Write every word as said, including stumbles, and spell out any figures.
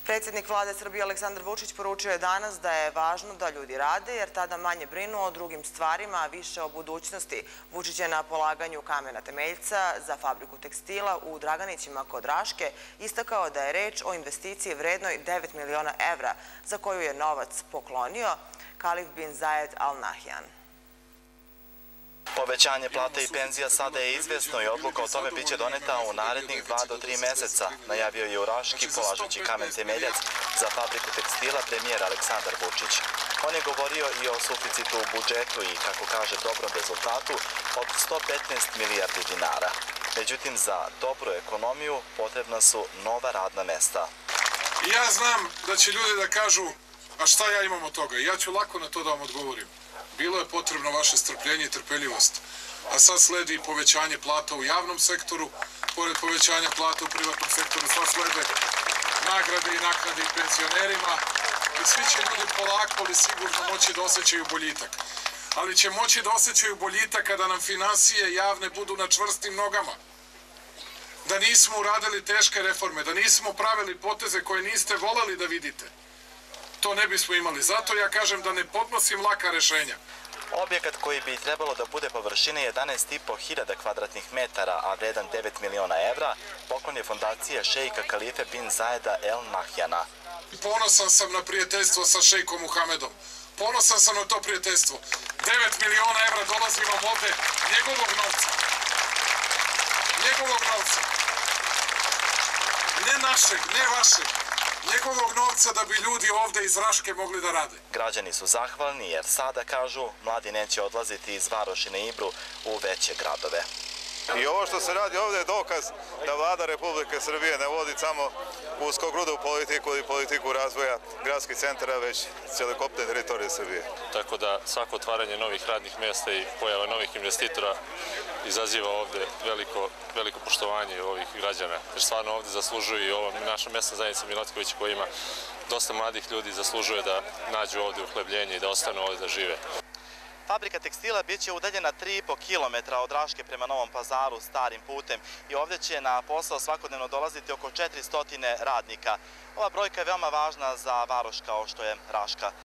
Predsjednik vlade Srbije Aleksandar Vučić poručio je danas da je važno da ljudi rade, jer tada manje brinu o drugim stvarima, a više o budućnosti. Vučić je na polaganju kamena temeljca za fabriku tekstila u Draganićima kod Raške istakao da je reč o investiciji vrednoj devet miliona evra, za koju je novac poklonio Kalif bin Zayed Al Nahyan. Povećanje plata i penzija sada je izvesno i odluka o tome biće doneta u narednih dva do tri meseca, najavio je u Raški polažući kamen temeljac za fabriku tekstila premijer Aleksandar Vučić. On je govorio i o suficitu u budžetu i, kako kaže, dobrom rezultatu od sto petnaest milijardi dinara. Međutim, za dobru ekonomiju potrebna su nova radna mesta. Ja znam da će ljudi da kažu, a šta ja imam od toga? Ja ću lako na to da vam odgovorim. Bilo je potrebno vaše strpljenje i trpeljivost, a sad sledi povećanje plata u javnom sektoru, pored povećanja plata u privatnom sektoru, sad slede nagrade i naknade i penzionerima i svi će ljudi polako ali sigurno moći da osjećaju boljitak. Ali će moći da osjećaju boljitak kada nam finansije javne budu na čvrstim nogama. Da nismo uradili teške reforme, da nismo pravili poteze koje niste voleli da vidite. To ne bismo imali. Zato ja kažem da ne podnosim laka rešenja. Objekat koji bi trebalo da bude površine jedanaest i po hiljada kvadratnih metara, a vredan devet miliona evra, poklon je fondacije šejka Kalife bin Zayeda Al Nahyana. Ponosan sam na prijateljstvo sa šejkom Muhamedom. Ponosan sam na to prijateljstvo. devet miliona evra dolazi vam ovde, njegovog novca. Njegovog novca. Ne našeg, ne vašeg. Njegovog novca da bi ljudi ovde iz Raške mogli da rade. Građani su zahvalni jer sada, kažu, mladi neće odlaziti iz Varoši na Ibru u veće gradove. I ovo što se radi ovdje je dokaz da vlada Republike Srbije ne vodi samo uskogrudu politiku ili politiku razvoja gradskih centara, već celokupne teritorije Srbije. Tako da svako otvaranje novih radnih mjesta i pojava novih investitora izaziva ovdje veliko, veliko poštovanje ovih građana. Jer stvarno ovdje zaslužuju i ova naša mjesna zajednica Milotković koja ima dosta mladih ljudi zaslužuje da nađu ovdje uhlebljenje i da ostanu ovdje da žive. Fabrika tekstila biće udaljena tri i po kilometra od Raške prema Novom Pazaru starim putem i ovdje će na posao svakodnevno dolaziti oko četiristo radnika. Ova brojka je veoma važna za varoš kao što je Raška.